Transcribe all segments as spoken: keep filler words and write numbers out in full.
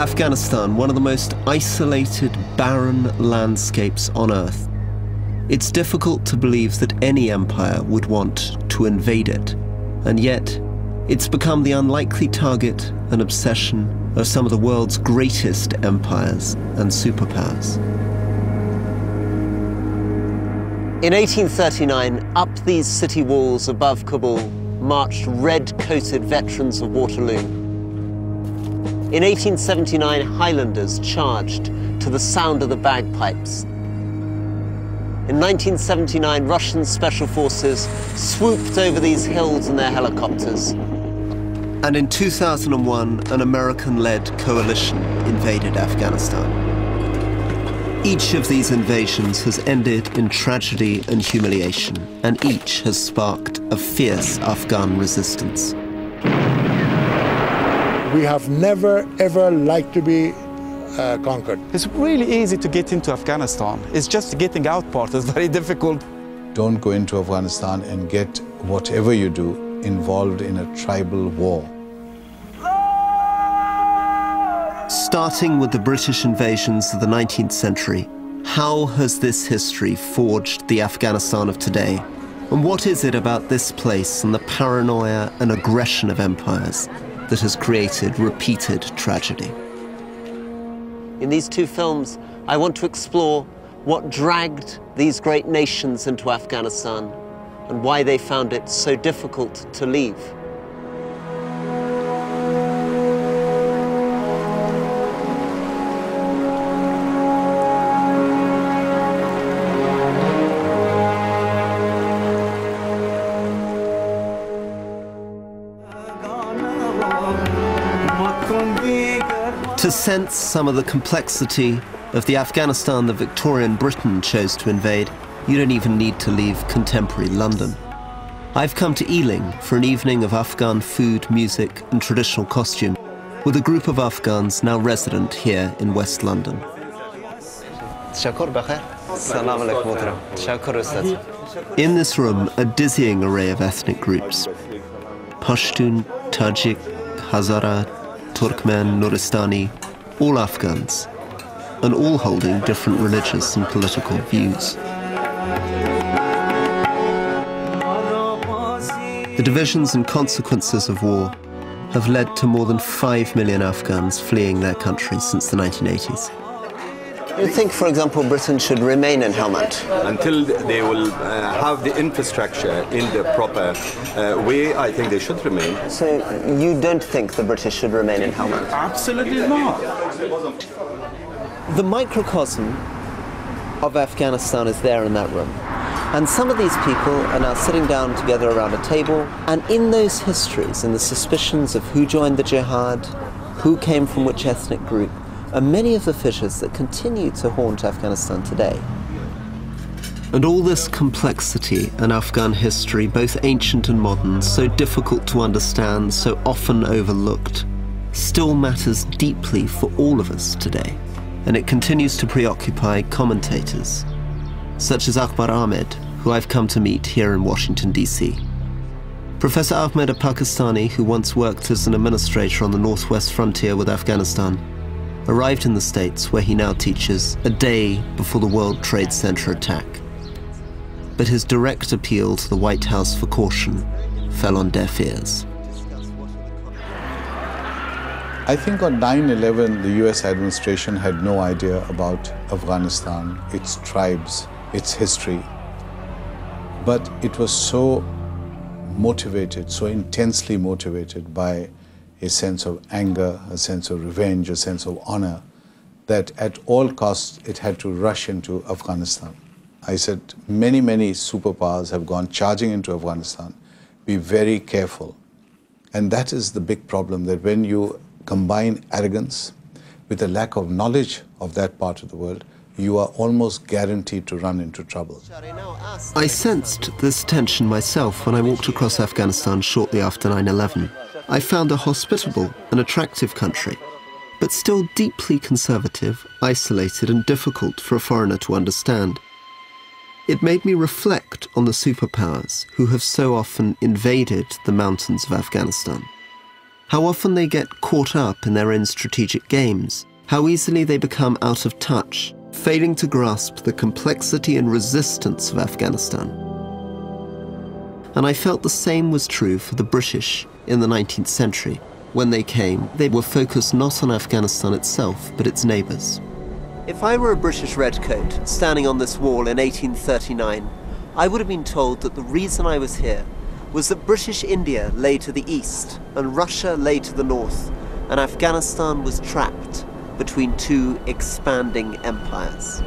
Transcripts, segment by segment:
Afghanistan, one of the most isolated, barren landscapes on Earth. It's difficult to believe that any empire would want to invade it, and yet it's become the unlikely target and obsession of some of the world's greatest empires and superpowers. In eighteen thirty-nine, up these city walls above Kabul marched red-coated veterans of Waterloo. In eighteen seventy-nine, Highlanders charged to the sound of the bagpipes. In nineteen seventy-nine, Russian special forces swooped over these hills in their helicopters. And in two thousand one, an American-led coalition invaded Afghanistan. Each of these invasions has ended in tragedy and humiliation, and each has sparked a fierce Afghan resistance. We have never, ever liked to be uh, conquered. It's really easy to get into Afghanistan. It's just the getting out part is very difficult. Don't go into Afghanistan and get whatever you do involved in a tribal war. Starting with the British invasions of the nineteenth century, how has this history forged the Afghanistan of today? And what is it about this place and the paranoia and aggression of empires that has created repeated tragedy? In these two films, I want to explore what dragged these great nations into Afghanistan and why they found it so difficult to leave. To sense some of the complexity of the Afghanistan that Victorian Britain chose to invade, you don't even need to leave contemporary London. I've come to Ealing for an evening of Afghan food, music, and traditional costume with a group of Afghans now resident here in West London. In this room, a dizzying array of ethnic groups: Pashtun, Tajik, Hazara, Turkmen, Nuristani, all Afghans, and all holding different religious and political views. The divisions and consequences of war have led to more than five million Afghans fleeing their country since the nineteen eighties. You think, for example, Britain should remain in Helmand? Until they will uh, have the infrastructure in the proper uh, way, I think they should remain. So you don't think the British should remain in Helmand? Absolutely not. The microcosm of Afghanistan is there in that room. And some of these people are now sitting down together around a table, and in those histories, in the suspicions of who joined the jihad, who came from which ethnic group, are many of the fissures that continue to haunt Afghanistan today. And all this complexity in Afghan history, both ancient and modern, so difficult to understand, so often overlooked, still matters deeply for all of us today. And it continues to preoccupy commentators, such as Akbar Ahmed, who I've come to meet here in Washington, D C. Professor Ahmed, a Pakistani who once worked as an administrator on the northwest frontier with Afghanistan, arrived in the States, where he now teaches, a day before the World Trade Center attack. But his direct appeal to the White House for caution fell on deaf ears. I think on nine eleven, the U S administration had no idea about Afghanistan, its tribes, its history. But it was so motivated, so intensely motivated by a sense of anger, a sense of revenge, a sense of honor, that at all costs it had to rush into Afghanistan. I said, many, many superpowers have gone charging into Afghanistan. Be very careful. And that is the big problem, that when you combine arrogance with a lack of knowledge of that part of the world, you are almost guaranteed to run into trouble. I sensed this tension myself when I walked across Afghanistan shortly after nine eleven. I found a hospitable and attractive country, but still deeply conservative, isolated, and difficult for a foreigner to understand. It made me reflect on the superpowers who have so often invaded the mountains of Afghanistan. how often they get caught up in their own strategic games, how easily they become out of touch, failing to grasp the complexity and resistance of Afghanistan. And I felt the same was true for the British in the nineteenth century. When they came, they were focused not on Afghanistan itself, but its neighbours. If I were a British redcoat standing on this wall in eighteen thirty-nine, I would have been told that the reason I was here was that British India lay to the east and Russia lay to the north, and Afghanistan was trapped between two expanding empires.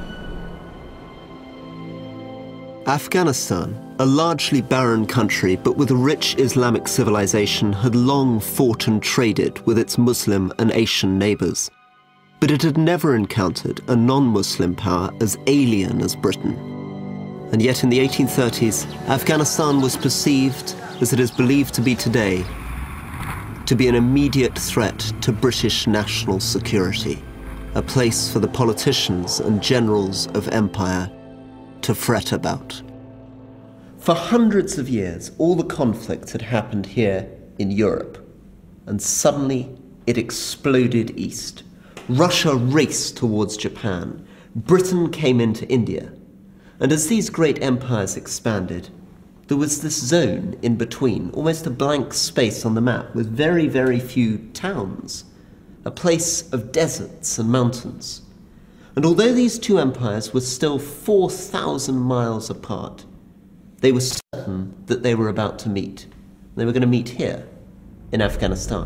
Afghanistan, a largely barren country but with a rich Islamic civilization, had long fought and traded with its Muslim and Asian neighbours. But it had never encountered a non-Muslim power as alien as Britain. And yet in the eighteen thirties, Afghanistan was perceived, as it is believed to be today, to be an immediate threat to British national security, a place for the politicians and generals of empire to fret about. For hundreds of years, all the conflicts had happened here in Europe, and suddenly it exploded east. Russia raced towards Japan. Britain came into India. And as these great empires expanded, there was this zone in between, almost a blank space on the map with very, very few towns, a place of deserts and mountains. And although these two empires were still four thousand miles apart, they were certain that they were about to meet. They were going to meet here, in Afghanistan.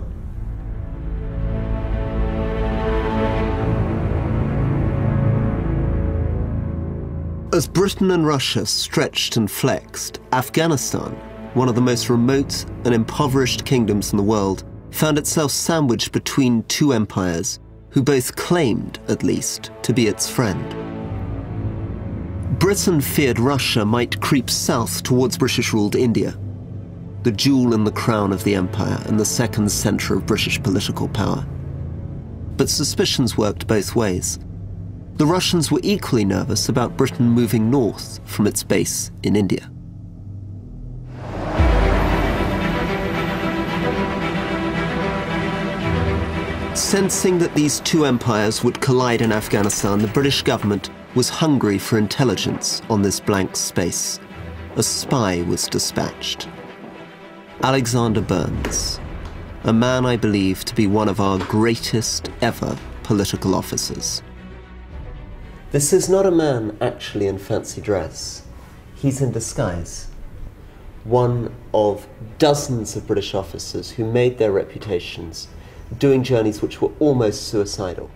As Britain and Russia stretched and flexed, Afghanistan, one of the most remote and impoverished kingdoms in the world, found itself sandwiched between two empires who both claimed, at least, to be its friend. Britain feared Russia might creep south towards British-ruled India, the jewel in the crown of the empire and the second centre of British political power. But suspicions worked both ways. The Russians were equally nervous about Britain moving north from its base in India. Sensing that these two empires would collide in Afghanistan, the British government was hungry for intelligence on this blank space. A spy was dispatched. Alexander Burnes, a man I believe to be one of our greatest ever political officers. This is not a man actually in fancy dress. He's in disguise. One of dozens of British officers who made their reputations doing journeys which were almost suicidal.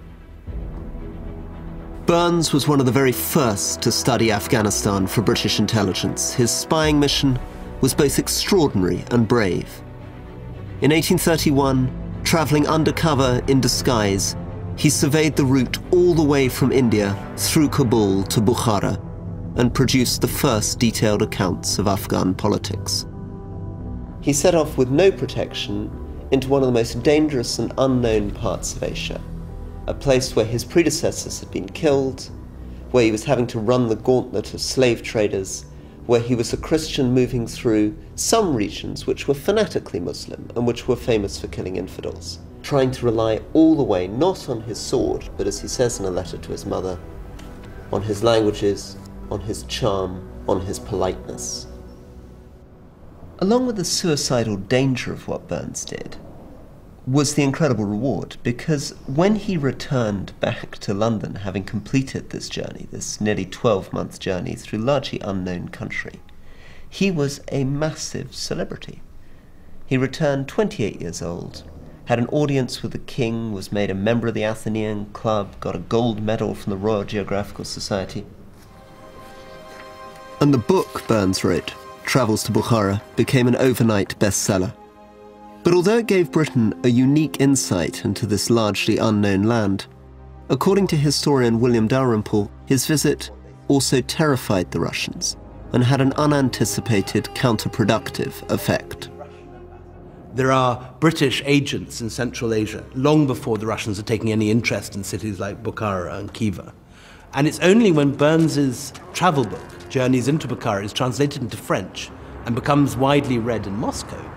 Burnes was one of the very first to study Afghanistan for British intelligence. His spying mission was both extraordinary and brave. In eighteen thirty-one, travelling undercover in disguise, he surveyed the route all the way from India through Kabul to Bukhara and produced the first detailed accounts of Afghan politics. He set off with no protection into one of the most dangerous and unknown parts of Asia, a place where his predecessors had been killed, where he was having to run the gauntlet of slave traders, where he was a Christian moving through some regions which were fanatically Muslim and which were famous for killing infidels, trying to rely all the way not on his sword, but as he says in a letter to his mother, on his languages, on his charm, on his politeness. Along with the suicidal danger of what Burnes did was the incredible reward, because when he returned back to London, having completed this journey, this nearly twelve-month journey through largely unknown country, he was a massive celebrity. He returned twenty-eight years old, had an audience with the king, was made a member of the Athenaeum Club, got a gold medal from the Royal Geographical Society. And the book Burnes wrote, Travels to Bukhara, became an overnight bestseller. But although it gave Britain a unique insight into this largely unknown land, according to historian William Dalrymple, his visit also terrified the Russians and had an unanticipated counterproductive effect. There are British agents in Central Asia long before the Russians had taken any interest in cities like Bukhara and Khiva. And it's only when Burnes's travel book, Journeys into Bukhara, is translated into French and becomes widely read in Moscow,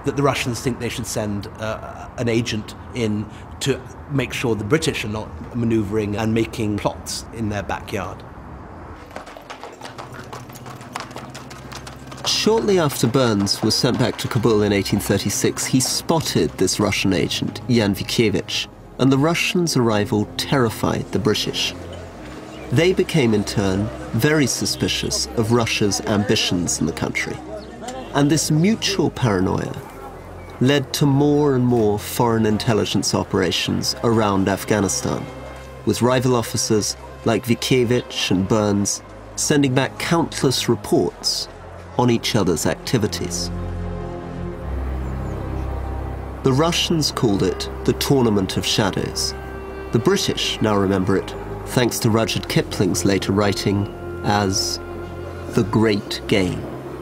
that the Russians think they should send uh, an agent in to make sure the British are not manoeuvring and making plots in their backyard. Shortly after Burnes was sent back to Kabul in eighteen thirty-six, he spotted this Russian agent, Jan Vikievich, and the Russians' arrival terrified the British. They became, in turn, very suspicious of Russia's ambitions in the country. And this mutual paranoia led to more and more foreign intelligence operations around Afghanistan, with rival officers like Vikievich and Burnes sending back countless reports on each other's activities. The Russians called it the Tournament of Shadows. The British now remember it, thanks to Rudyard Kipling's later writing, as the Great Game.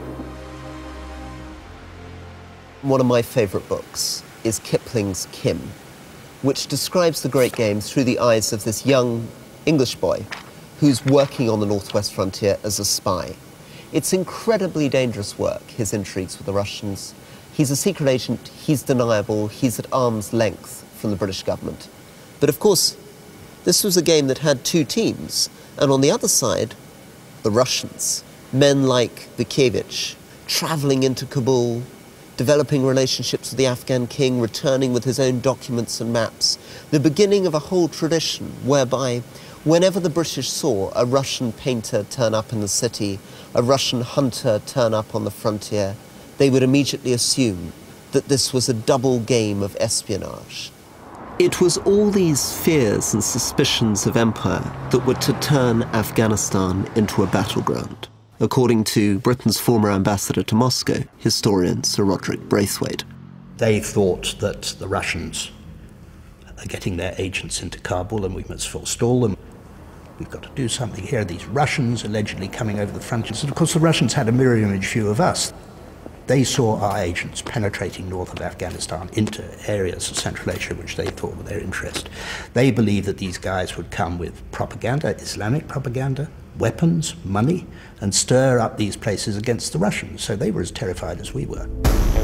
One of my favourite books is Kipling's Kim, which describes the Great Game through the eyes of this young English boy who's working on the northwest frontier as a spy. It's incredibly dangerous work, his intrigues with the Russians. He's a secret agent, he's deniable, he's at arm's length from the British government. But of course, this was a game that had two teams, and on the other side, the Russians. Men like Vikievich, travelling into Kabul, developing relationships with the Afghan king, returning with his own documents and maps. The beginning of a whole tradition whereby whenever the British saw a Russian painter turn up in the city, a Russian hunter turn up on the frontier, they would immediately assume that this was a double game of espionage. It was all these fears and suspicions of empire that were to turn Afghanistan into a battleground, according to Britain's former ambassador to Moscow, historian Sir Roderick Braithwaite. They thought that the Russians are getting their agents into Kabul and we must forestall them. We've got to do something here. These Russians allegedly coming over the frontiers. And of course the Russians had a mirror image view of us. They saw our agents penetrating north of Afghanistan into areas of Central Asia which they thought were their interest. They believed that these guys would come with propaganda, Islamic propaganda, weapons, money, and stir up these places against the Russians. So they were as terrified as we were.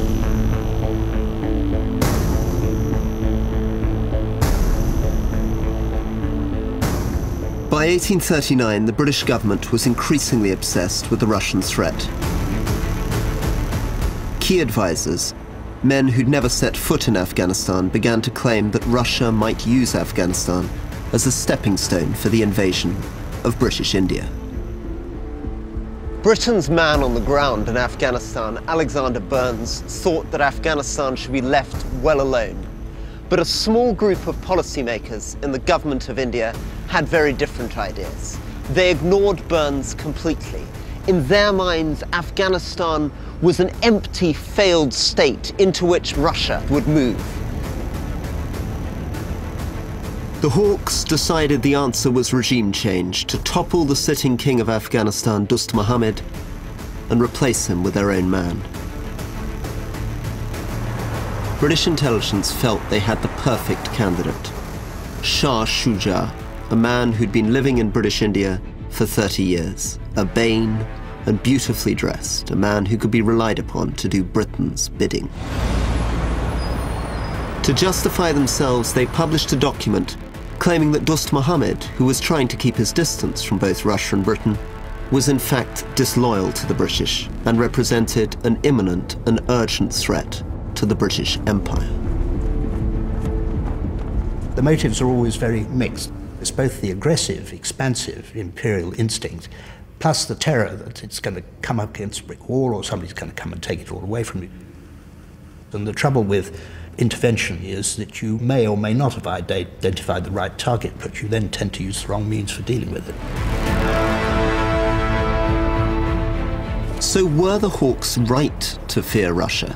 By eighteen thirty-nine, the British government was increasingly obsessed with the Russian threat. Key advisors, men who'd never set foot in Afghanistan, began to claim that Russia might use Afghanistan as a stepping stone for the invasion of British India. Britain's man on the ground in Afghanistan, Alexander Burnes, thought that Afghanistan should be left well alone. But a small group of policymakers in the government of India had very different ideas. They ignored Burnes completely. In their minds, Afghanistan was an empty, failed state into which Russia would move. The Hawks decided the answer was regime change, to topple the sitting king of Afghanistan, Dost Muhammad, and replace him with their own man. British intelligence felt they had the perfect candidate, Shah Shuja, a man who'd been living in British India for thirty years, urbane and beautifully dressed, a man who could be relied upon to do Britain's bidding. To justify themselves, they published a document claiming that Dost Muhammad, who was trying to keep his distance from both Russia and Britain, was in fact disloyal to the British and represented an imminent and urgent threat to the British Empire. The motives are always very mixed. It's both the aggressive, expansive imperial instinct, plus the terror that it's going to come up against a brick wall or somebody's going to come and take it all away from you. And the trouble with intervention is that you may or may not have identified the right target, but you then tend to use the wrong means for dealing with it. So were the Hawks right to fear Russia?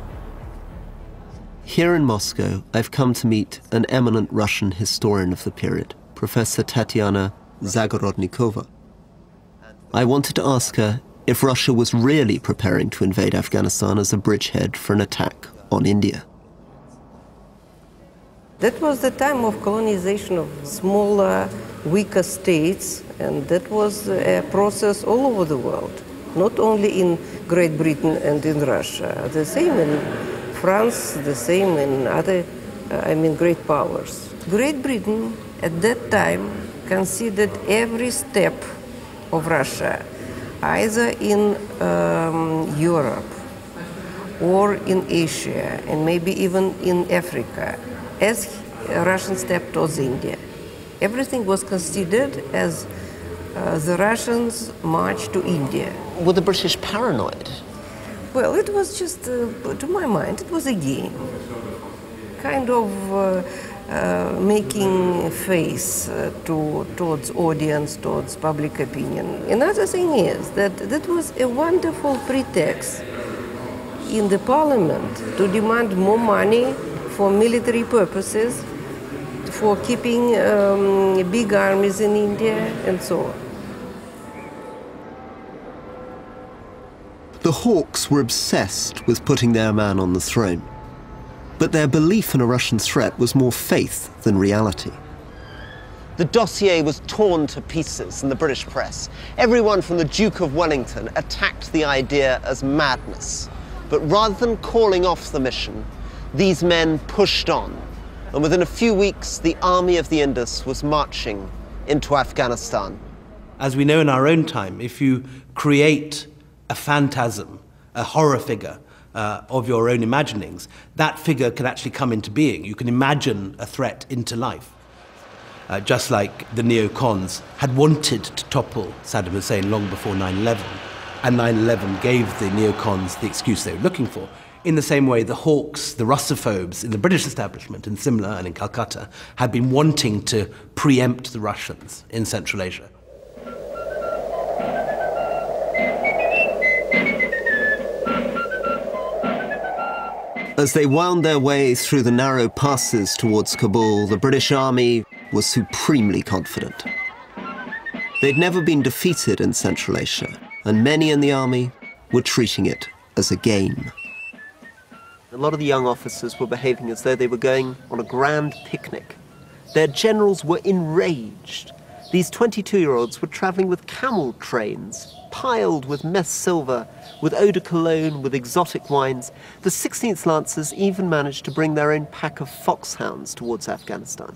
Here in Moscow, I've come to meet an eminent Russian historian of the period, Professor Tatiana Zagorodnikova. I wanted to ask her if Russia was really preparing to invade Afghanistan as a bridgehead for an attack on India. That was the time of colonization of smaller, weaker states, and that was a process all over the world, not only in Great Britain and in Russia. The same in France, the same in other, uh, I mean, great powers. Great Britain at that time considered every step of Russia, either in um, Europe or in Asia, and maybe even in Africa, as a Russian step towards India. Everything was considered as uh, the Russians' march to India. Were the British paranoid? Well, it was just, uh, to my mind, it was a game. Kind of uh, uh, making face uh, to, towards audience, towards public opinion. Another thing is that that was a wonderful pretext in the parliament to demand more money for military purposes, for keeping um, big armies in India, and so on. The Hawks were obsessed with putting their man on the throne. But their belief in a Russian threat was more faith than reality. The dossier was torn to pieces in the British press. Everyone from the Duke of Wellington attacked the idea as madness. But rather than calling off the mission, these men pushed on. And within a few weeks, the army of the Indus was marching into Afghanistan. As we know in our own time, if you create a phantasm, a horror figure uh, of your own imaginings, that figure can actually come into being. You can imagine a threat into life. Uh, just like the neocons had wanted to topple Saddam Hussein long before nine eleven, and nine eleven gave the neocons the excuse they were looking for. In the same way, the Hawks, the Russophobes in the British establishment in Simla and in Calcutta had been wanting to preempt the Russians in Central Asia. As they wound their way through the narrow passes towards Kabul, the British Army was supremely confident. They'd never been defeated in Central Asia, and many in the army were treating it as a game. A lot of the young officers were behaving as though they were going on a grand picnic. Their generals were enraged. These twenty-two-year-olds were traveling with camel trains, piled with mess silver, with eau de cologne, with exotic wines. The sixteenth Lancers even managed to bring their own pack of foxhounds towards Afghanistan.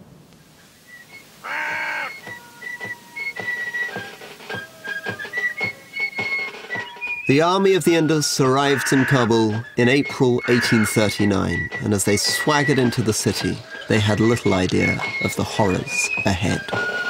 The army of the Indus arrived in Kabul in April eighteen thirty-nine, and as they swaggered into the city, they had little idea of the horrors ahead.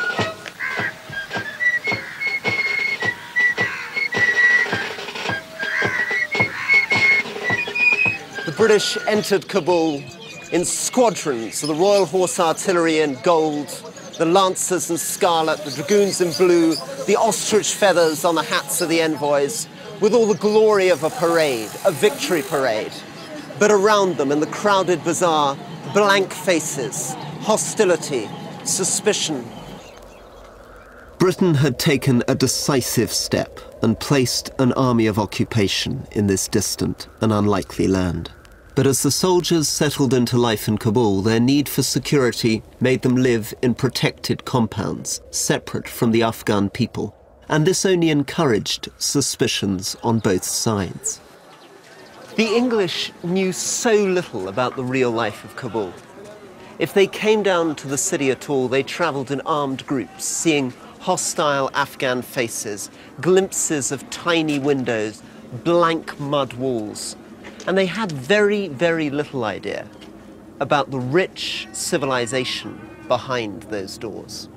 The British entered Kabul in squadrons of the Royal Horse Artillery in gold, the Lancers in scarlet, the Dragoons in blue, the ostrich feathers on the hats of the envoys, with all the glory of a parade, a victory parade. But around them in the crowded bazaar, blank faces, hostility, suspicion. Britain had taken a decisive step and placed an army of occupation in this distant and unlikely land. But as the soldiers settled into life in Kabul, their need for security made them live in protected compounds, separate from the Afghan people. And this only encouraged suspicions on both sides. The English knew so little about the real life of Kabul. If they came down to the city at all, they traveled in armed groups, seeing hostile Afghan faces, glimpses of tiny windows, blank mud walls. And they had very, very little idea about the rich civilization behind those doors.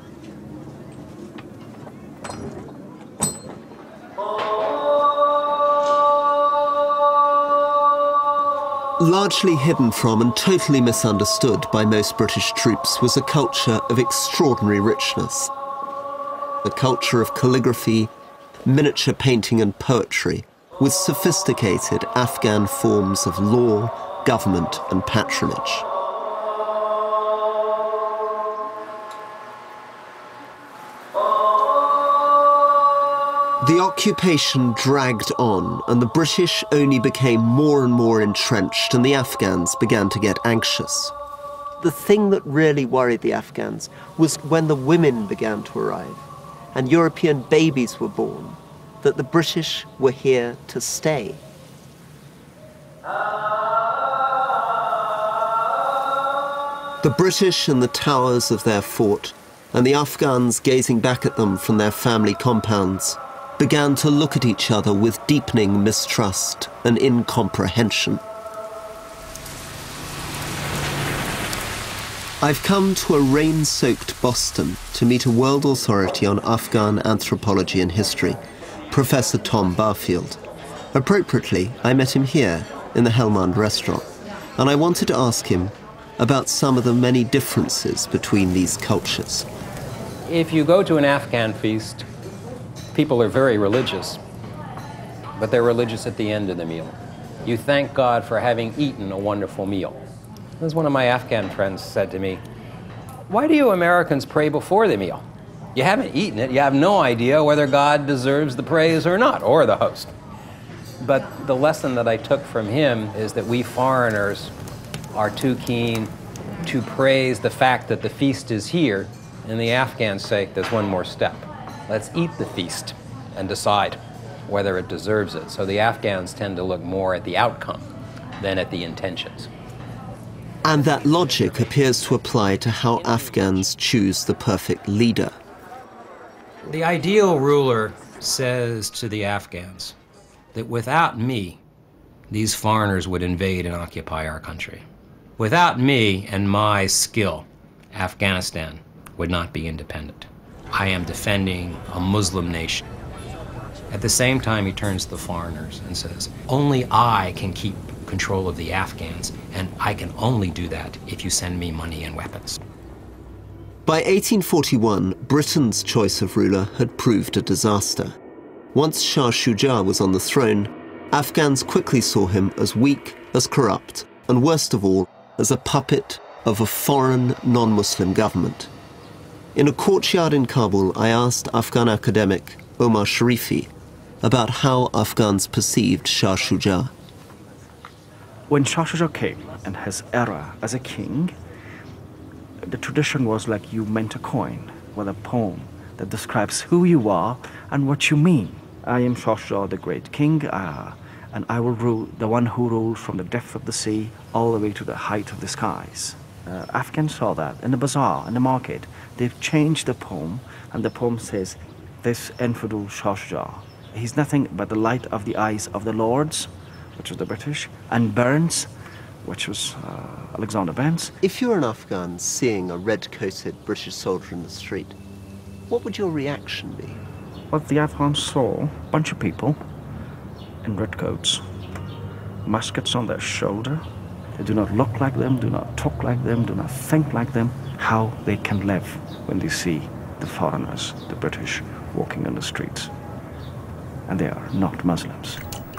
Largely hidden from and totally misunderstood by most British troops was a culture of extraordinary richness. A culture of calligraphy, miniature painting and poetry, with sophisticated Afghan forms of law, government and patronage. The occupation dragged on, and the British only became more and more entrenched, and the Afghans began to get anxious. The thing that really worried the Afghans was when the women began to arrive and European babies were born, that the British were here to stay. The British in the towers of their fort, and the Afghans gazing back at them from their family compounds, began to look at each other with deepening mistrust and incomprehension. I've come to a rain-soaked Boston to meet a world authority on Afghan anthropology and history, Professor Tom Barfield. Appropriately, I met him here in the Helmand restaurant, and I wanted to ask him about some of the many differences between these cultures. If you go to an Afghan feast, people are very religious, but they're religious at the end of the meal. You thank God for having eaten a wonderful meal. As one of my Afghan friends said to me, "Why do you Americans pray before the meal? You haven't eaten it, you have no idea whether God deserves the praise or not, or the host." But the lesson that I took from him is that we foreigners are too keen to praise the fact that the feast is here, and the Afghans say, there's one more step. Let's eat the feast and decide whether it deserves it. So the Afghans tend to look more at the outcome than at the intentions. And that logic appears to apply to how Afghans choose the perfect leader. The ideal ruler says to the Afghans that without me, these foreigners would invade and occupy our country. Without me and my skill, Afghanistan would not be independent. I am defending a Muslim nation. At the same time, he turns to the foreigners and says, only I can keep control of the Afghans, and I can only do that if you send me money and weapons. By eighteen forty-one, Britain's choice of ruler had proved a disaster. Once Shah Shuja was on the throne, Afghans quickly saw him as weak, as corrupt, and worst of all, as a puppet of a foreign, non-Muslim government. In a courtyard in Kabul, I asked Afghan academic Omar Sharifi about how Afghans perceived Shah Shuja. When Shah Shuja came in his era as a king, the tradition was like you mint a coin with a poem that describes who you are and what you mean. I am Shah Shuja, the great king, uh, and I will rule, the one who rules from the depth of the sea all the way to the height of the skies. Uh, Afghans saw that in the bazaar, in the market. They've changed the poem, and the poem says, this infidel Shah Shuja, he's nothing but the light of the eyes of the lords, which was the British, and Burns, which was uh, Alexander Burns. If you're an Afghan seeing a red-coated British soldier in the street, what would your reaction be? Well, the Afghans saw a bunch of people in red coats, muskets on their shoulder. They do not look like them, do not talk like them, do not think like them. How they can live when they see the foreigners, the British, walking on the streets. And they are not Muslims.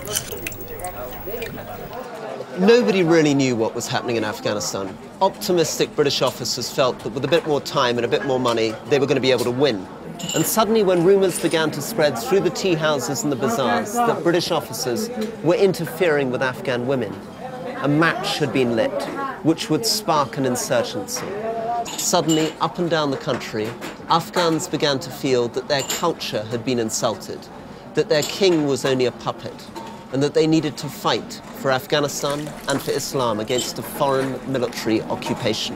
Nobody really knew what was happening in Afghanistan. Optimistic British officers felt that with a bit more time and a bit more money, they were going to be able to win. And suddenly, when rumors began to spread through the tea houses and the bazaars that British officers were interfering with Afghan women, a match had been lit, which would spark an insurgency. Suddenly, up and down the country, Afghans began to feel that their culture had been insulted, that their king was only a puppet, and that they needed to fight for Afghanistan and for Islam against a foreign military occupation.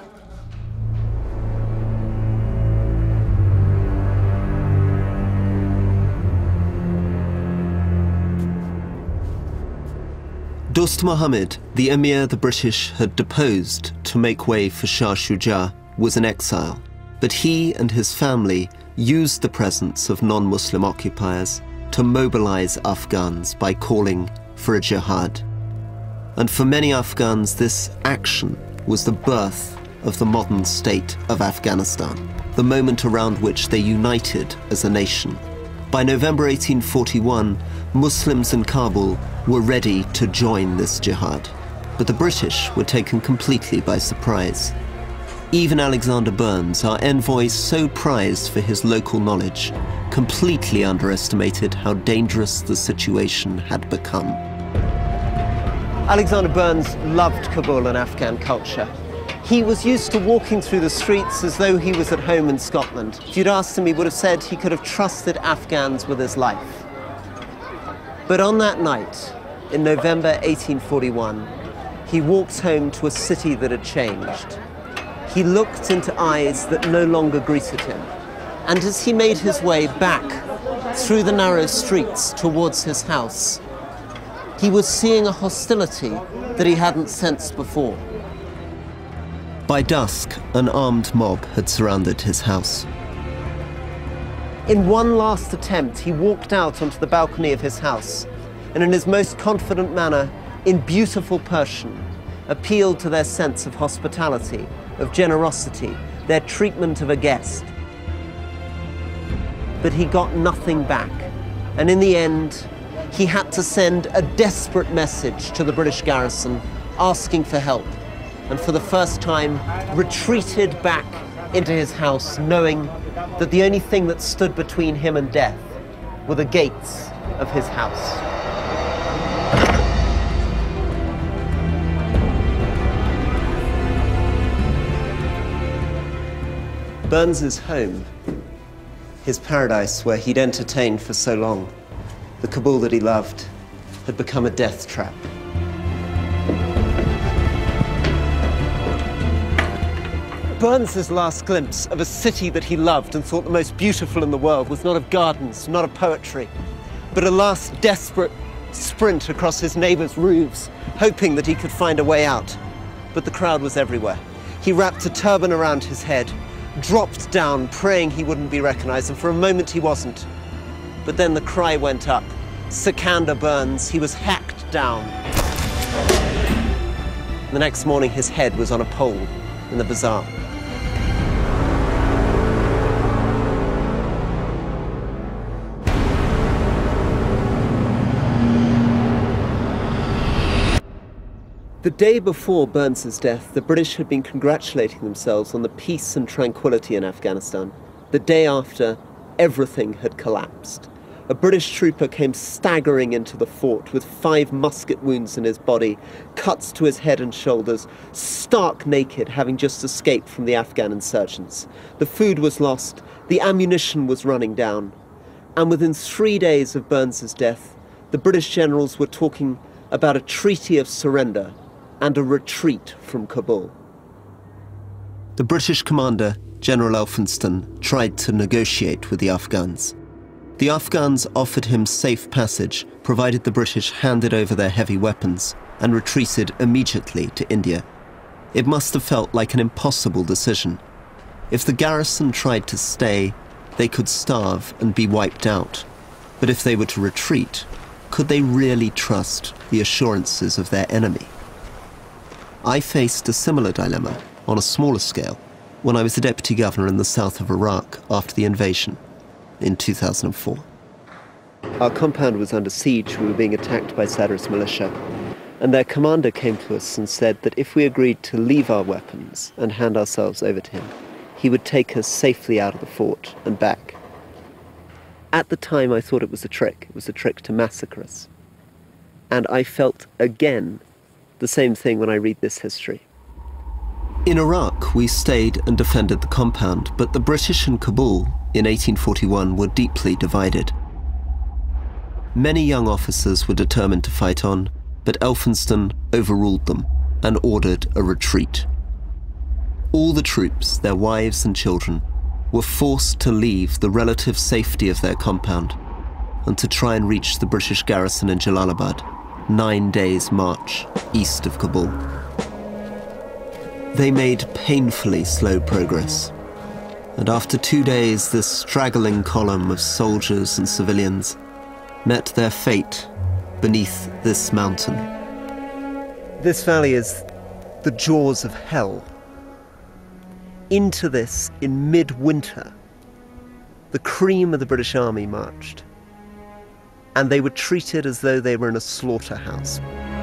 Dost Muhammad, the emir the British had deposed to make way for Shah Shuja, was in exile, but he and his family used the presence of non-Muslim occupiers to mobilize Afghans by calling for a jihad. And for many Afghans, this action was the birth of the modern state of Afghanistan, the moment around which they united as a nation. By November eighteen forty-one, Muslims in Kabul were ready to join this jihad, but the British were taken completely by surprise. Even Alexander Burns, our envoy so prized for his local knowledge, completely underestimated how dangerous the situation had become. Alexander Burns loved Kabul and Afghan culture. He was used to walking through the streets as though he was at home in Scotland. If you'd asked him, he would have said he could have trusted Afghans with his life. But on that night, in November eighteen forty-one, he walked home to a city that had changed. he looked into eyes that no longer greeted him. And as he made his way back through the narrow streets towards his house, he was seeing a hostility that he hadn't sensed before. By dusk, an armed mob had surrounded his house. In one last attempt, he walked out onto the balcony of his house and in his most confident manner, in beautiful Persian, appealed to their sense of hospitality, of generosity, their treatment of a guest. But he got nothing back, and in the end, he had to send a desperate message to the British garrison asking for help, and for the first time retreated back into his house, knowing that the only thing that stood between him and death were the gates of his house. Burns's home, his paradise where he'd entertained for so long, the Kabul that he loved, had become a death trap. Burns's last glimpse of a city that he loved and thought the most beautiful in the world was not of gardens, not of poetry, but a last desperate sprint across his neighbors' roofs, hoping that he could find a way out. But the crowd was everywhere. He wrapped a turban around his head, dropped down, praying he wouldn't be recognized, and for a moment he wasn't. But then the cry went up, Sikandar Burns, he was hacked down. The next morning his head was on a pole in the bazaar. The day before Burns's death, the British had been congratulating themselves on the peace and tranquility in Afghanistan. The day after, everything had collapsed. A British trooper came staggering into the fort with five musket wounds in his body, cuts to his head and shoulders, stark naked, having just escaped from the Afghan insurgents. The food was lost, the ammunition was running down. And within three days of Burns's death, the British generals were talking about a treaty of surrender and a retreat from Kabul. The British commander, General Elphinstone, tried to negotiate with the Afghans. The Afghans offered him safe passage, provided the British handed over their heavy weapons and retreated immediately to India. It must have felt like an impossible decision. If the garrison tried to stay, they could starve and be wiped out. But if they were to retreat, could they really trust the assurances of their enemy? I faced a similar dilemma, on a smaller scale, when I was the deputy governor in the south of Iraq after the invasion in two thousand four. Our compound was under siege. We were being attacked by Sadr's militia. And their commander came to us and said that if we agreed to leave our weapons and hand ourselves over to him, he would take us safely out of the fort and back. At the time, I thought it was a trick. It was a trick to massacre us. And I felt again the same thing when I read this history. In Iraq, we stayed and defended the compound, but the British in Kabul in eighteen forty-one were deeply divided. Many young officers were determined to fight on, but Elphinstone overruled them and ordered a retreat. All the troops, their wives and children, were forced to leave the relative safety of their compound and to try and reach the British garrison in Jalalabad, nine days' march east of Kabul. They made painfully slow progress, and after two days this straggling column of soldiers and civilians met their fate beneath this mountain. This valley is the jaws of hell. Into this, in midwinter, the cream of the British Army marched, and they were treated as though they were in a slaughterhouse.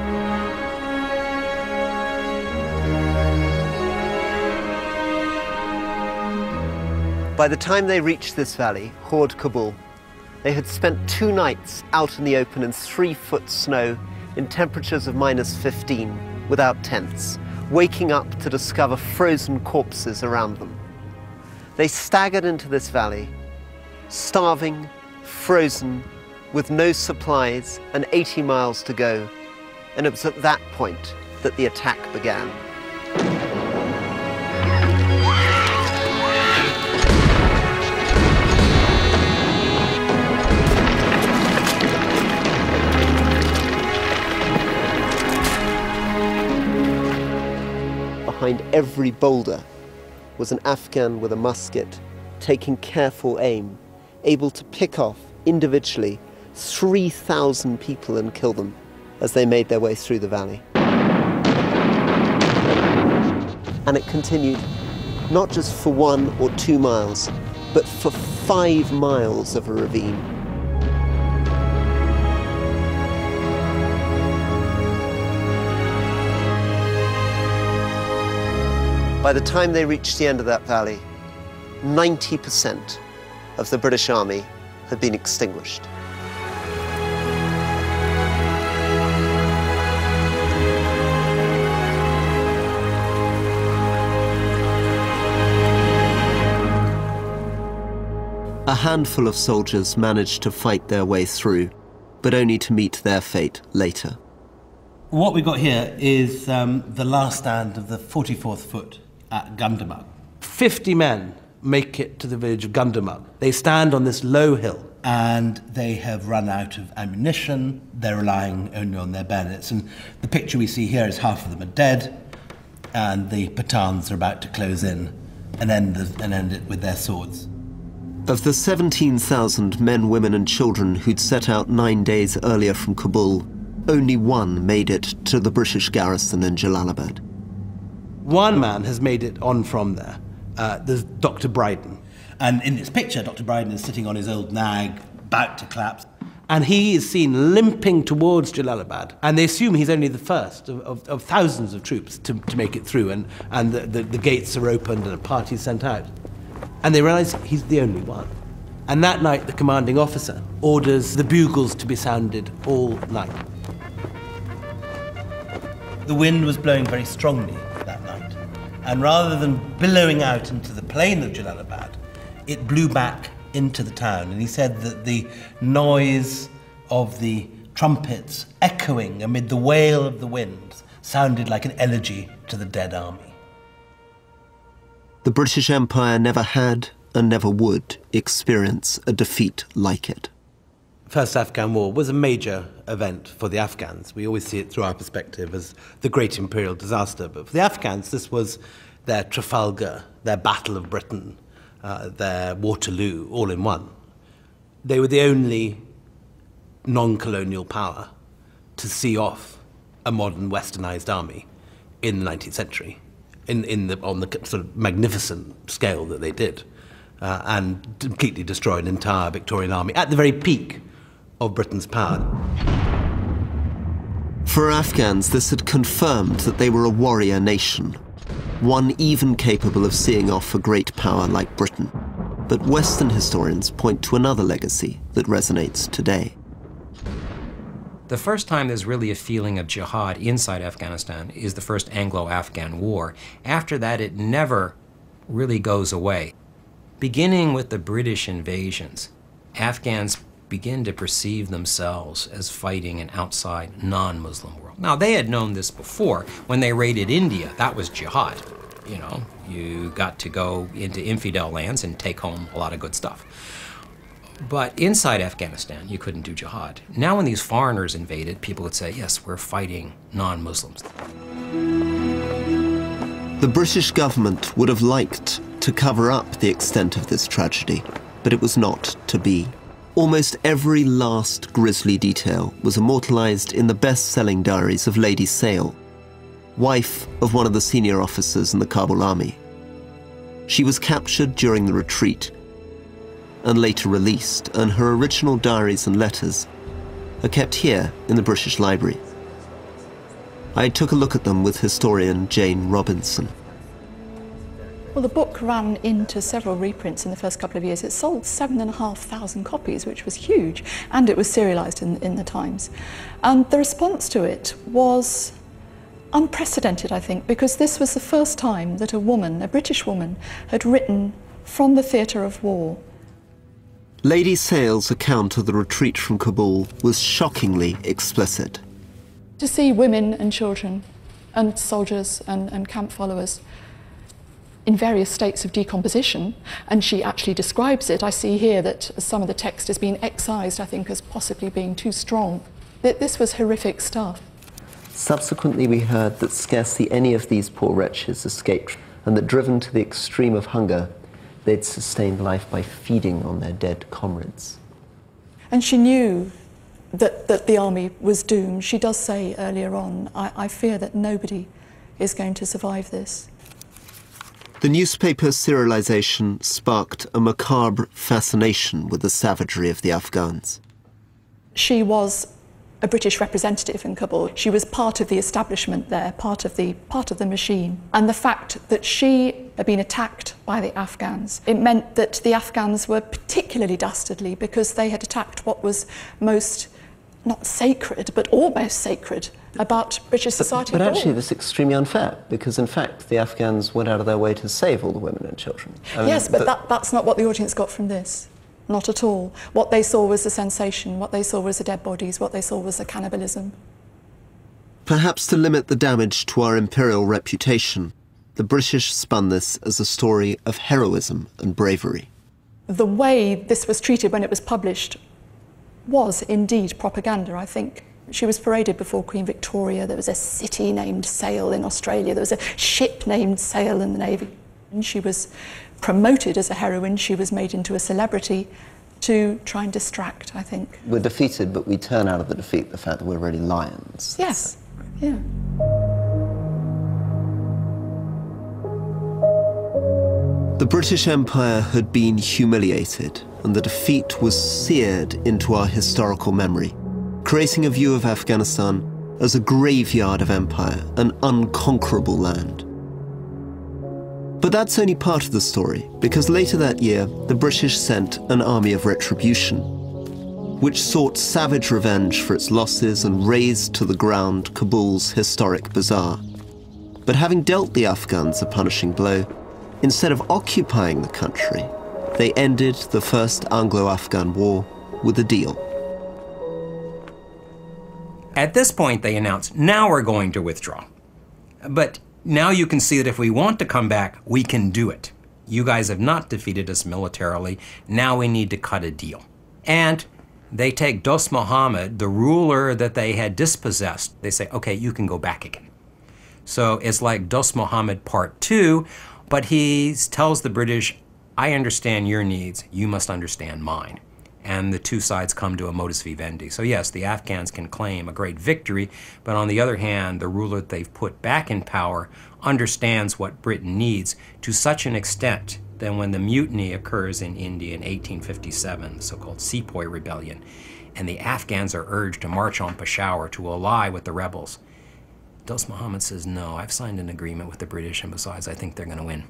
By the time they reached this valley, Horde Kabul, they had spent two nights out in the open in three-foot snow in temperatures of minus fifteen, without tents, waking up to discover frozen corpses around them. They staggered into this valley, starving, frozen, with no supplies and eighty miles to go, and it was at that point that the attack began. behind every boulder was an Afghan with a musket, taking careful aim, able to pick off individually three thousand people and kill them as they made their way through the valley. And it continued not just for one or two miles, but for five miles of a ravine. By the time they reached the end of that valley, ninety percent of the British Army had been extinguished. A handful of soldiers managed to fight their way through, but only to meet their fate later. What we've got here is um, the last stand of the forty-fourth Foot at Gundamuk. Fifty men make it to the village of Gundamuk. They stand on this low hill and they have run out of ammunition. They're relying only on their bayonets. And the picture we see here is half of them are dead and the Pathans are about to close in and end, the, and end it with their swords. Of the seventeen thousand men, women and children who'd set out nine days earlier from Kabul, only one made it to the British garrison in Jalalabad. One man has made it on from there. Uh, there's Doctor Bryden. And in this picture, Doctor Bryden is sitting on his old nag, about to collapse. And he is seen limping towards Jalalabad. And they assume he's only the first of, of, of thousands of troops to, to make it through. And, and the, the, the gates are opened and a party is sent out. And they realize he's the only one. And that night, the commanding officer orders the bugles to be sounded all night. The wind was blowing very strongly that night. And rather than billowing out into the plain of Jalalabad, it blew back into the town. And he said that the noise of the trumpets echoing amid the wail of the wind sounded like an elegy to the dead army. The British Empire never had and never would experience a defeat like it. First Afghan War was a major event for the Afghans. We always see it through our perspective as the great imperial disaster. But for the Afghans, this was their Trafalgar, their Battle of Britain, uh, their Waterloo, all in one. They were the only non-colonial power to see off a modern westernized army in the nineteenth century, in, in the, on the sort of magnificent scale that they did, uh, and completely destroy an entire Victorian army at the very peak of Britain's power. For Afghans, this had confirmed that they were a warrior nation, one even capable of seeing off a great power like Britain. But Western historians point to another legacy that resonates today. The first time there's really a feeling of jihad inside Afghanistan is the first Anglo-Afghan War. After that, it never really goes away. Beginning with the British invasions, Afghans begin to perceive themselves as fighting an outside, non-Muslim world. Now, they had known this before. When they raided India, that was jihad. You know, you got to go into infidel lands and take home a lot of good stuff. But inside Afghanistan, you couldn't do jihad. Now when these foreigners invaded, people would say, yes, we're fighting non-Muslims. The British government would have liked to cover up the extent of this tragedy, but it was not to be. Almost every last grisly detail was immortalized in the best-selling diaries of Lady Sale, wife of one of the senior officers in the Kabul army. She was captured during the retreat and later released, and her original diaries and letters are kept here in the British Library. I took a look at them with historian Jane Robinson. Well, the book ran into several reprints in the first couple of years. It sold seven and a half thousand copies, which was huge, and it was serialized in, in the Times. And the response to it was unprecedented, I think, because this was the first time that a woman, a British woman, had written from the theatre of war. Lady Sale's account of the retreat from Kabul was shockingly explicit. To see women and children and soldiers and, and camp followers in various states of decomposition, and she actually describes it. I see here that some of the text has been excised, I think, as possibly being too strong. This was horrific stuff. Subsequently, we heard that scarcely any of these poor wretches escaped, and that driven to the extreme of hunger, they'd sustained life by feeding on their dead comrades. And she knew that, that the army was doomed. She does say earlier on, I, I fear that nobody is going to survive this. The newspaper serialization sparked a macabre fascination with the savagery of the Afghans. She was a British representative in Kabul. She was part of the establishment there, part of the, part of the machine. And the fact that she had been attacked by the Afghans, it meant that the Afghans were particularly dastardly because they had attacked what was most, not sacred, but almost sacred about British society. But, but actually, all. this is extremely unfair, because in fact, the Afghans went out of their way to save all the women and children. I mean, yes, but that, that's not what the audience got from this. Not at all. What they saw was the sensation, what they saw was the dead bodies, what they saw was the cannibalism. Perhaps to limit the damage to our imperial reputation, the British spun this as a story of heroism and bravery. The way this was treated when it was published was indeed propaganda, I think. She was paraded before Queen Victoria. There was a city named Sale in Australia. There was a ship named Sale in the Navy. And she was promoted as a heroine. She was made into a celebrity to try and distract, I think. We're defeated, but we turn out of the defeat the fact that we're really lions. Yes, yeah. The British Empire had been humiliated, and the defeat was seared into our historical memory, creating a view of Afghanistan as a graveyard of empire, an unconquerable land. But that's only part of the story, because later that year, the British sent an army of retribution, which sought savage revenge for its losses and razed to the ground Kabul's historic bazaar. But having dealt the Afghans a punishing blow, instead of occupying the country, they ended the First Anglo-Afghan War with a deal. At this point, they announced, now we're going to withdraw. But now you can see that if we want to come back, we can do it. You guys have not defeated us militarily. Now we need to cut a deal. And they take Dost Muhammad, the ruler that they had dispossessed. They say, okay, you can go back again. So it's like Dost Muhammad part two, but he tells the British, I understand your needs, you must understand mine. And the two sides come to a modus vivendi. So yes, the Afghans can claim a great victory, but on the other hand, the ruler that they've put back in power understands what Britain needs to such an extent that when the mutiny occurs in India in eighteen fifty-seven, the so-called Sepoy Rebellion, and the Afghans are urged to march on Peshawar to ally with the rebels, Dost Muhammad says, no, I've signed an agreement with the British, and besides, I think they're going to win.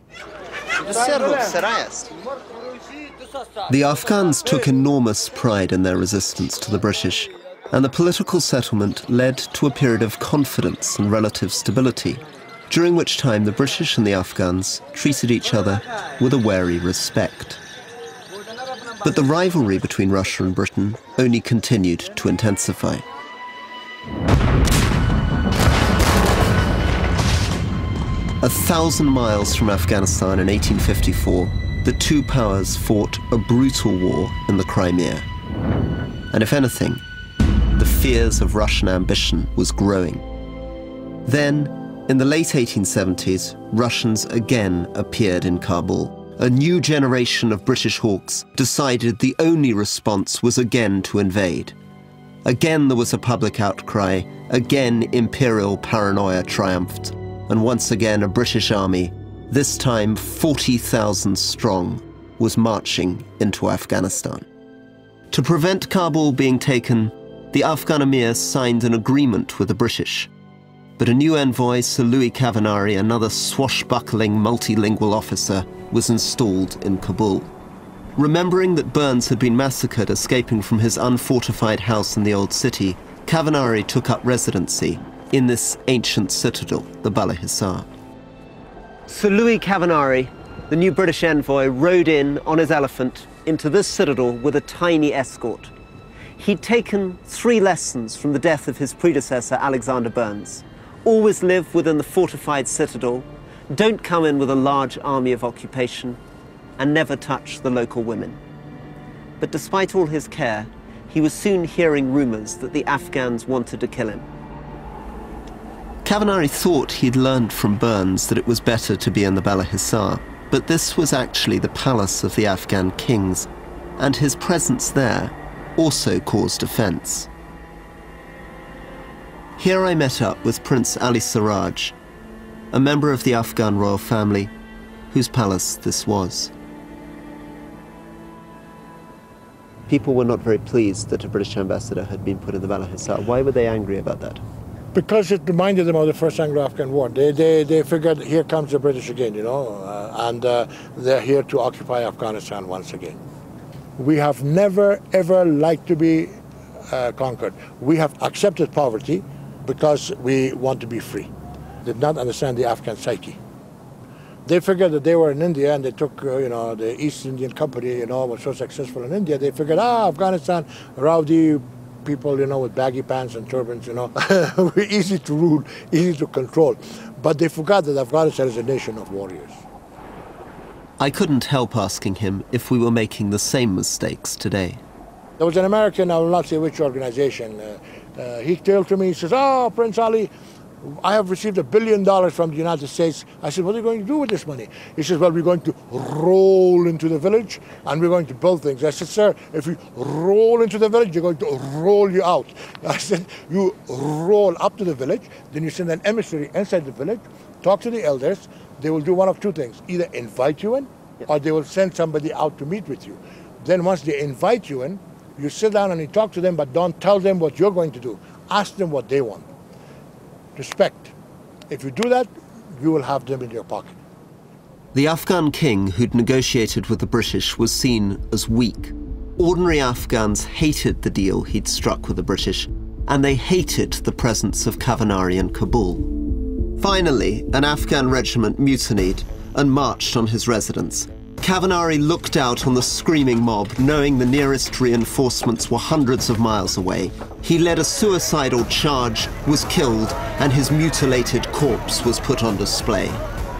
The Afghans took enormous pride in their resistance to the British, and the political settlement led to a period of confidence and relative stability, during which time the British and the Afghans treated each other with a wary respect. But the rivalry between Russia and Britain only continued to intensify. A thousand miles from Afghanistan in eighteen fifty-four, the two powers fought a brutal war in the Crimea. And if anything, the fears of Russian ambition was growing. Then, in the late eighteen seventies, Russians again appeared in Kabul. A new generation of British hawks decided the only response was again to invade. Again there was a public outcry, again imperial paranoia triumphed, and once again a British army, this time forty thousand strong, was marching into Afghanistan. To prevent Kabul being taken, the Afghan emir signed an agreement with the British. But a new envoy, Sir Louis Cavenari, another swashbuckling multilingual officer, was installed in Kabul. Remembering that Burns had been massacred escaping from his unfortified house in the old city, Cavenari took up residency in this ancient citadel, the Bala Hissar. Sir Louis Cavenari, the new British envoy, rode in on his elephant into this citadel with a tiny escort. He'd taken three lessons from the death of his predecessor, Alexander Burns. Always live within the fortified citadel, don't come in with a large army of occupation, and never touch the local women. But despite all his care, he was soon hearing rumors that the Afghans wanted to kill him. Kavanaghi thought he'd learned from Burns that it was better to be in the Bala Hissar, but this was actually the palace of the Afghan kings, and his presence there also caused offence. Here I met up with Prince Ali Siraj, a member of the Afghan royal family, whose palace this was. People were not very pleased that a British ambassador had been put in the Bala Hissar. Why were they angry about that? Because it reminded them of the First Anglo-Afghan War. They, they, they figured, here comes the British again, you know, uh, and uh, they're here to occupy Afghanistan once again. We have never, ever liked to be uh, conquered. We have accepted poverty because we want to be free. Did not understand the Afghan psyche. They figured that they were in India and they took, uh, you know, the East Indian Company, you know, was so successful in India. They figured, ah, Afghanistan, rowdy people, you know, with baggy pants and turbans, you know, we're easy to rule, easy to control. But they forgot that Afghanistan is a nation of warriors. I couldn't help asking him if we were making the same mistakes today. There was an American, I will not say which organization, uh, uh, he told to me, he says, oh, Prince Ali, I have received a billion dollars from the United States. I said, what are you going to do with this money? He says, well, we're going to roll into the village and we're going to build things. I said, sir, if you roll into the village, you're going to roll you out. I said, you roll up to the village, then you send an emissary inside the village, talk to the elders. They will do one of two things, either invite you in or they will send somebody out to meet with you. Then once they invite you in, you sit down and you talk to them, but don't tell them what you're going to do. Ask them what they want. Respect. If you do that, you will have them in your pocket. The Afghan king who'd negotiated with the British was seen as weak. Ordinary Afghans hated the deal he'd struck with the British, and they hated the presence of Kavanaghi in Kabul. Finally, an Afghan regiment mutinied and marched on his residence. Kavanaghi looked out on the screaming mob, knowing the nearest reinforcements were hundreds of miles away. He led a suicidal charge, was killed, and his mutilated corpse was put on display.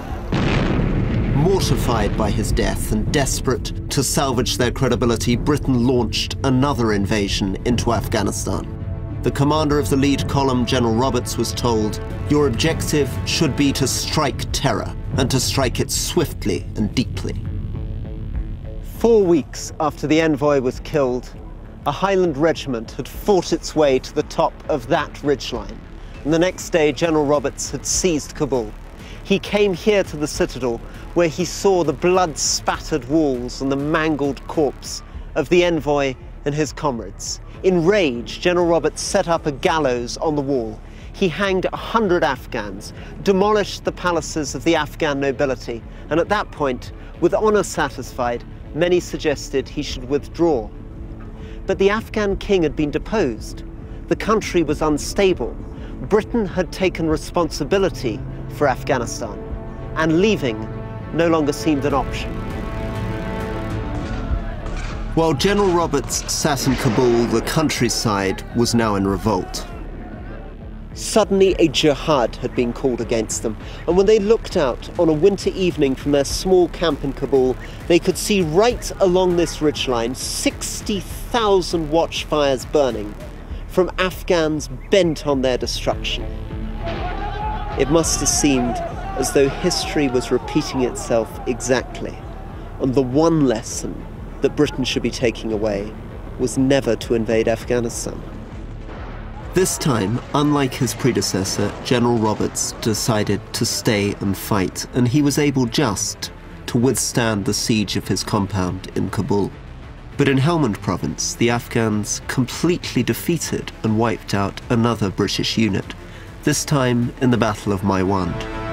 Mortified by his death and desperate to salvage their credibility, Britain launched another invasion into Afghanistan. The commander of the lead column, General Roberts, was told, "Your objective should be to strike terror, and to strike it swiftly and deeply." Four weeks after the envoy was killed, a Highland regiment had fought its way to the top of that ridgeline. And the next day, General Roberts had seized Kabul. He came here to the citadel, where he saw the blood-spattered walls and the mangled corpse of the envoy and his comrades. Enraged, General Roberts set up a gallows on the wall. He hanged a hundred Afghans, demolished the palaces of the Afghan nobility, and at that point, with honor satisfied, many suggested he should withdraw. But the Afghan king had been deposed. The country was unstable. Britain had taken responsibility for Afghanistan, and leaving no longer seemed an option. While General Roberts sat in Kabul, the countryside was now in revolt. Suddenly a jihad had been called against them, and when they looked out on a winter evening from their small camp in Kabul, they could see right along this ridgeline sixty thousand watchfires burning from Afghans bent on their destruction. It must have seemed as though history was repeating itself exactly, and the one lesson that Britain should be taking away was never to invade Afghanistan. This time, unlike his predecessor, General Roberts decided to stay and fight, and he was able just to withstand the siege of his compound in Kabul. But in Helmand province, the Afghans completely defeated and wiped out another British unit, this time in the Battle of Maiwand.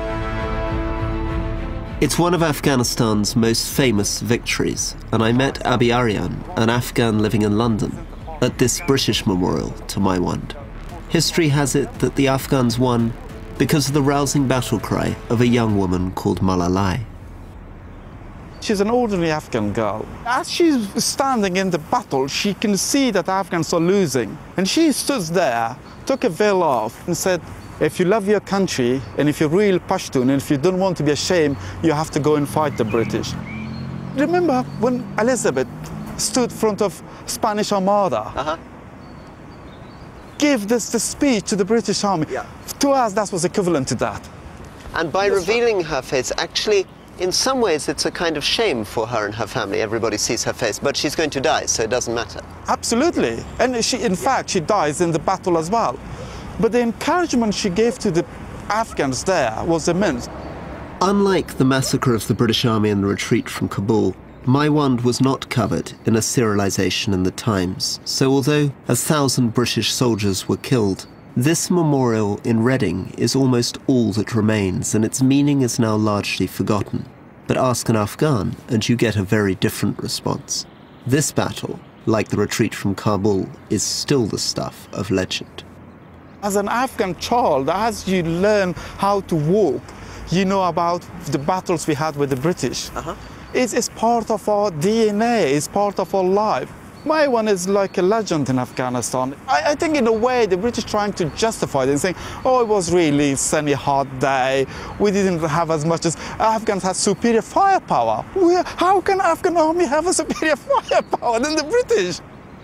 It's one of Afghanistan's most famous victories, and I met Abi Aryan, an Afghan living in London, at this British memorial to Maiwand. History has it that the Afghans won because of the rousing battle cry of a young woman called Malalai. She's an ordinary Afghan girl. As she's standing in the battle, she can see that the Afghans are losing. And she stood there, took a veil off and said, if you love your country and if you're real Pashtun and if you don't want to be ashamed, you have to go and fight the British. Remember when Elizabeth stood in front of Spanish Armada? Uh-huh. Give this the speech to the British Army. Yeah. To us, that was equivalent to that. And by revealing her face, actually, in some ways, it's a kind of shame for her and her family. Everybody sees her face, but she's going to die, so it doesn't matter. Absolutely. And she, in fact, she dies in the battle as well. But the encouragement she gave to the Afghans there was immense. Unlike the massacre of the British Army and the retreat from Kabul, Maiwand was not covered in a serialization in the Times. So although a thousand British soldiers were killed, this memorial in Reading is almost all that remains, and its meaning is now largely forgotten. But ask an Afghan, and you get a very different response. This battle, like the retreat from Kabul, is still the stuff of legend. As an Afghan child, as you learn how to walk, you know about the battles we had with the British. Uh-huh. It's, it's part of our D N A, it's part of our life. Maiwand is like a legend in Afghanistan. I, I think in a way the British trying to justify it and saying, oh, it was really a sunny, hot day. We didn't have as much as Afghans had superior firepower. We, how can Afghan army have a superior firepower than the British?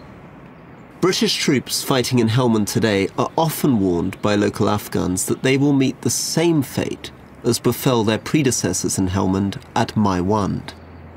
British troops fighting in Helmand today are often warned by local Afghans that they will meet the same fate as befell their predecessors in Helmand at Maiwand.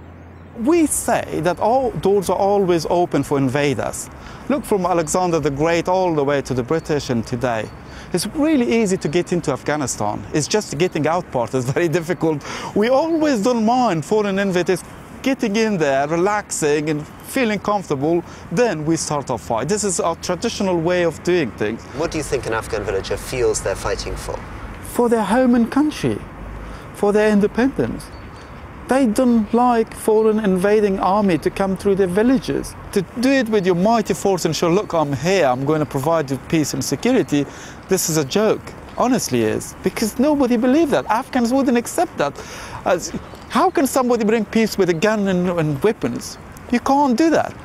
We say that all doors are always open for invaders. Look from Alexander the Great all the way to the British and today. It's really easy to get into Afghanistan. It's just the getting out part is very difficult. We always don't mind foreign invaders getting in there, relaxing and feeling comfortable, then we start our fight. This is our traditional way of doing things. What do you think an Afghan villager feels they're fighting for? For their home and country, for their independence. They don't like foreign invading army to come through their villages. To do it with your mighty force and show, look, I'm here, I'm going to provide you peace and security, this is a joke, honestly is. Because nobody believed that. Afghans wouldn't accept that. As, how can somebody bring peace with a gun and, and weapons? You can't do that.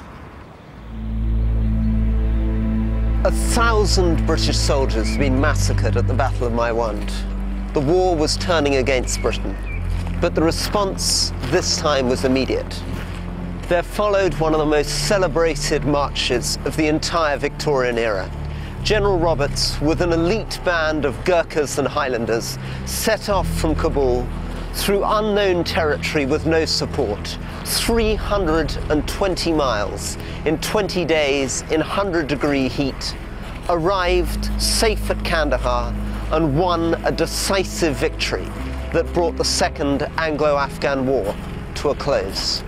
A thousand British soldiers had been massacred at the Battle of Maiwand. The war was turning against Britain. But the response this time was immediate. There followed one of the most celebrated marches of the entire Victorian era. General Roberts, with an elite band of Gurkhas and Highlanders, set off from Kabul through unknown territory with no support, three hundred twenty miles in twenty days in one hundred degree heat, arrived safe at Kandahar and won a decisive victory that brought the Second Anglo-Afghan War to a close.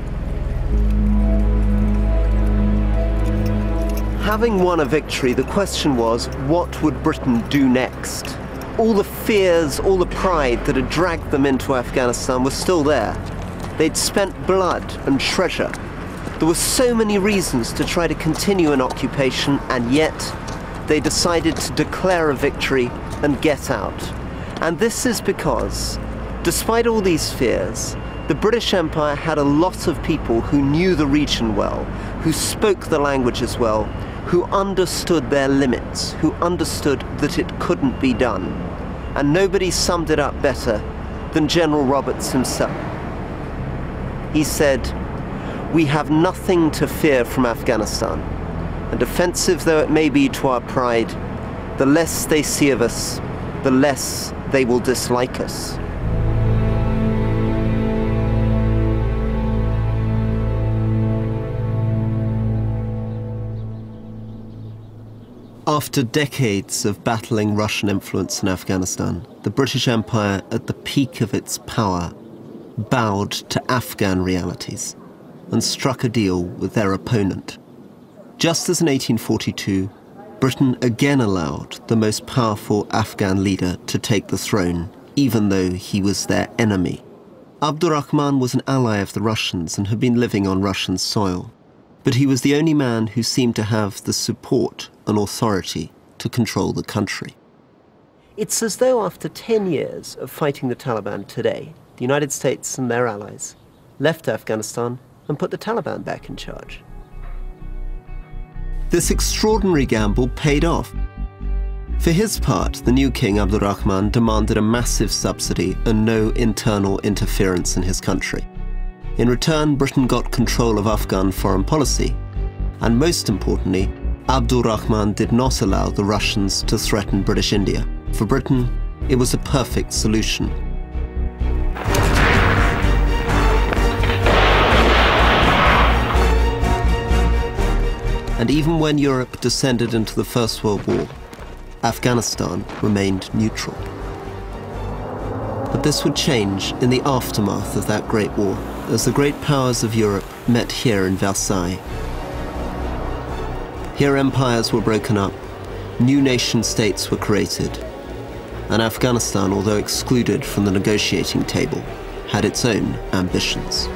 Having won a victory, the question was, what would Britain do next? All the fears, all the pride that had dragged them into Afghanistan was still there. They'd spent blood and treasure. There were so many reasons to try to continue an occupation, and yet they decided to declare a victory and get out. And this is because, despite all these fears, the British Empire had a lot of people who knew the region well, who spoke the languages well, who understood their limits, who understood that it couldn't be done. And nobody summed it up better than General Roberts himself. He said, "We have nothing to fear from Afghanistan, and offensive though it may be to our pride, the less they see of us, the less they will dislike us." After decades of battling Russian influence in Afghanistan, the British Empire, at the peak of its power, bowed to Afghan realities and struck a deal with their opponent. Just as in eighteen forty-two, Britain again allowed the most powerful Afghan leader to take the throne, even though he was their enemy. Abdurrahman was an ally of the Russians and had been living on Russian soil, but he was the only man who seemed to have the support and authority to control the country. It's as though after ten years of fighting the Taliban today, the United States and their allies left Afghanistan and put the Taliban back in charge. This extraordinary gamble paid off. For his part, the new king, Abdurrahman, demanded a massive subsidy and no internal interference in his country. In return, Britain got control of Afghan foreign policy, and most importantly, Abdurrahman did not allow the Russians to threaten British India. For Britain, it was a perfect solution. And even when Europe descended into the First World War, Afghanistan remained neutral. But this would change in the aftermath of that Great War, as the great powers of Europe met here in Versailles. Here empires were broken up, new nation-states were created, and Afghanistan, although excluded from the negotiating table, had its own ambitions.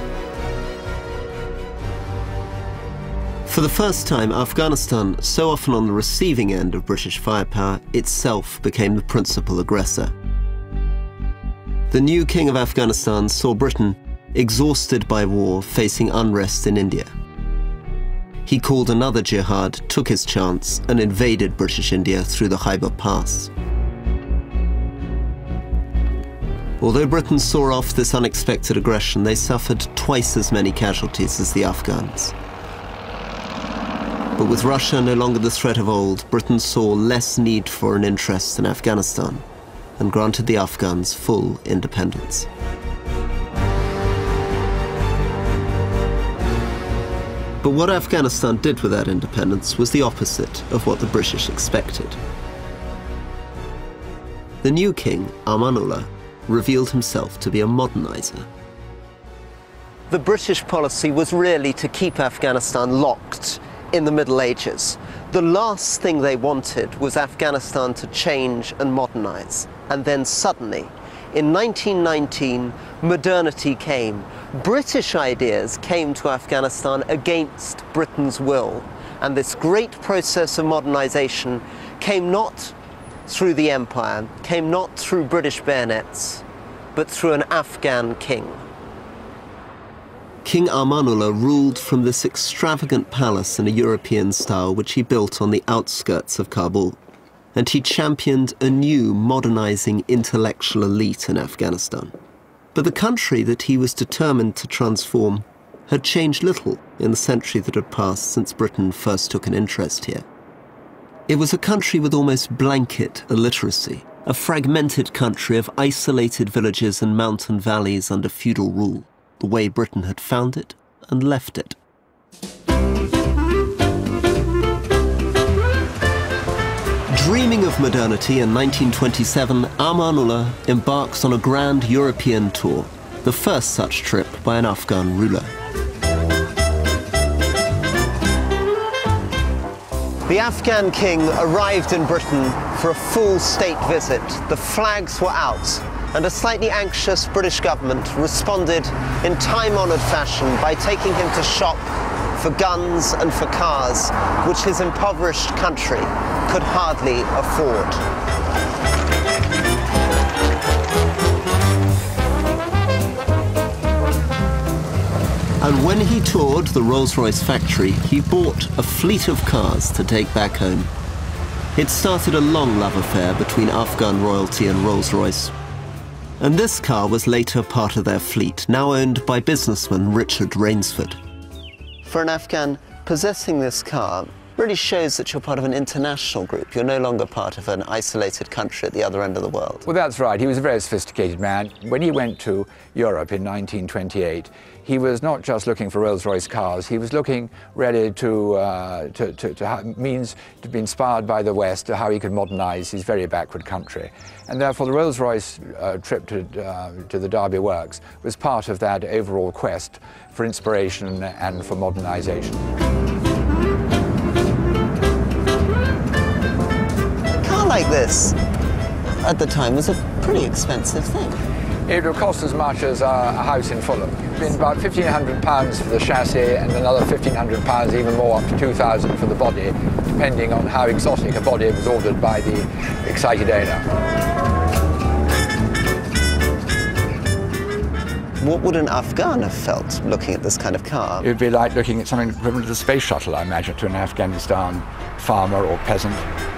For the first time, Afghanistan, so often on the receiving end of British firepower, itself became the principal aggressor. The new king of Afghanistan saw Britain, exhausted by war, facing unrest in India. He called another jihad, took his chance, and invaded British India through the Khyber Pass. Although Britain saw off this unexpected aggression, they suffered twice as many casualties as the Afghans. But with Russia no longer the threat of old, Britain saw less need for an interest in Afghanistan and granted the Afghans full independence. But what Afghanistan did with that independence was the opposite of what the British expected. The new king, Amanullah, revealed himself to be a modernizer. The British policy was really to keep Afghanistan locked in the Middle Ages. The last thing they wanted was Afghanistan to change and modernize. And then suddenly, in nineteen nineteen, modernity came. British ideas came to Afghanistan against Britain's will. And this great process of modernization came not through the empire, came not through British bayonets, but through an Afghan king. King Amanullah ruled from this extravagant palace in a European style which he built on the outskirts of Kabul, and he championed a new modernizing intellectual elite in Afghanistan. But the country that he was determined to transform had changed little in the century that had passed since Britain first took an interest here. It was a country with almost blanket illiteracy, a fragmented country of isolated villages and mountain valleys under feudal rule, the way Britain had found it and left it. Dreaming of modernity in nineteen twenty-seven, Amanullah embarks on a grand European tour, the first such trip by an Afghan ruler. The Afghan king arrived in Britain for a full state visit. The flags were out, and a slightly anxious British government responded in time-honored fashion by taking him to shop for guns and for cars, which his impoverished country could hardly afford. And when he toured the Rolls-Royce factory, he bought a fleet of cars to take back home. It started a long love affair between Afghan royalty and Rolls-Royce. And this car was later part of their fleet, now owned by businessman Richard Rainsford. For an Afghan, possessing this car really shows that you're part of an international group. You're no longer part of an isolated country at the other end of the world. Well, that's right. He was a very sophisticated man. When he went to Europe in nineteen twenty-eight, he was not just looking for Rolls-Royce cars, he was looking really to, uh, to, to, to have means to be inspired by the West, to how he could modernize his very backward country. And therefore the Rolls-Royce uh, trip to, uh, to the Derby Works was part of that overall quest for inspiration and for modernization. A car like this, at the time, was a pretty expensive thing. It would cost as much as a house in Fulham. It's been about fifteen hundred pounds for the chassis and another fifteen hundred pounds, even more, up to two thousand for the body, depending on how exotic a body was ordered by the excited owner. What would an Afghan have felt looking at this kind of car? It would be like looking at something equivalent to the space shuttle, I imagine, to an Afghanistan farmer or peasant.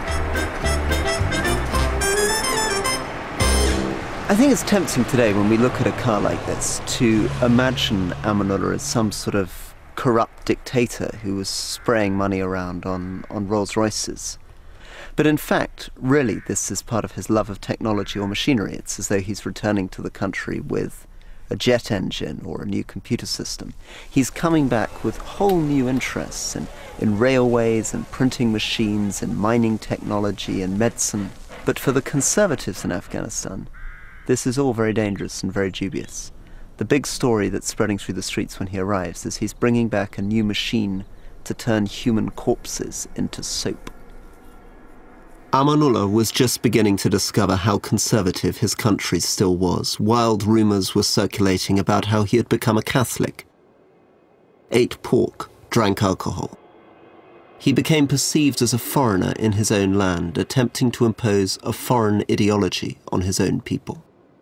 I think it's tempting today when we look at a car like this to imagine Amanullah as some sort of corrupt dictator who was spraying money around on, on Rolls-Royces. But in fact, really, this is part of his love of technology or machinery. It's as though he's returning to the country with a jet engine or a new computer system. He's coming back with whole new interests in, in railways and printing machines and mining technology and medicine. But for the conservatives in Afghanistan, this is all very dangerous and very dubious. The big story that's spreading through the streets when he arrives is he's bringing back a new machine to turn human corpses into soap. Amanullah was just beginning to discover how conservative his country still was. Wild rumours were circulating about how he had become a Catholic, ate pork, drank alcohol. He became perceived as a foreigner in his own land, attempting to impose a foreign ideology on his own people.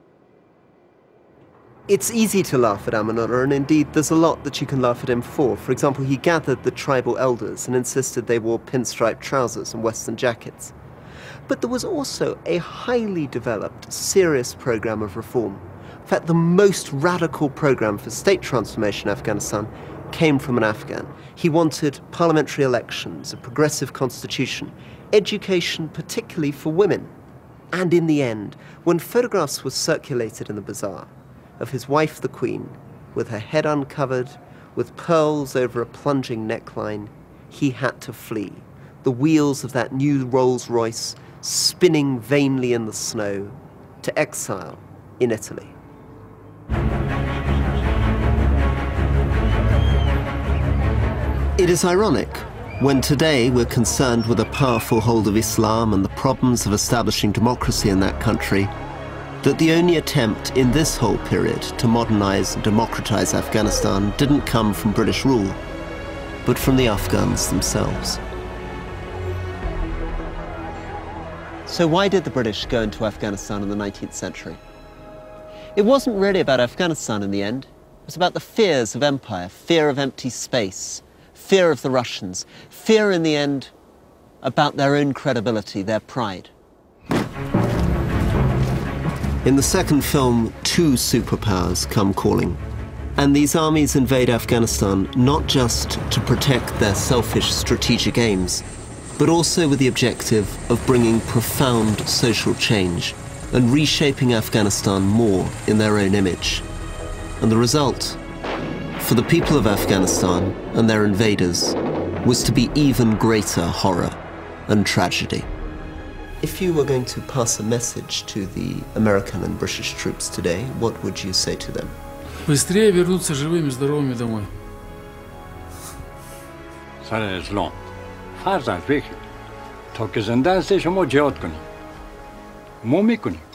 It's easy to laugh at Amanullah, and indeed there's a lot that you can laugh at him for. For example, he gathered the tribal elders and insisted they wore pinstripe trousers and Western jackets. But there was also a highly developed, serious program of reform. In fact, the most radical program for state transformation in Afghanistan came from an Afghan. He wanted parliamentary elections, a progressive constitution, education particularly for women. And in the end, when photographs were circulated in the bazaar of his wife, the Queen, with her head uncovered, with pearls over a plunging neckline, he had to flee. The wheels of that new Rolls-Royce spinning vainly in the snow, to exile in Italy. It is ironic, when today we're concerned with a powerful hold of Islam and the problems of establishing democracy in that country, that the only attempt in this whole period to modernize and democratize Afghanistan didn't come from British rule, but from the Afghans themselves. So why did the British go into Afghanistan in the nineteenth century? It wasn't really about Afghanistan in the end. It was about the fears of empire, fear of empty space, fear of the Russians, fear in the end about their own credibility, their pride. In the second film, two superpowers come calling. And these armies invade Afghanistan not just to protect their selfish strategic aims, but also with the objective of bringing profound social change and reshaping Afghanistan more in their own image. And the result, for the people of Afghanistan and their invaders, was to be even greater horror and tragedy. If you were going to pass a message to the American and British troops today, what would you say to them? Быстрее вернуться живыми, здоровыми домой. سر اسلام فرضاً فکر تا که زنده هستی شما جهاد کنید ما میکنیم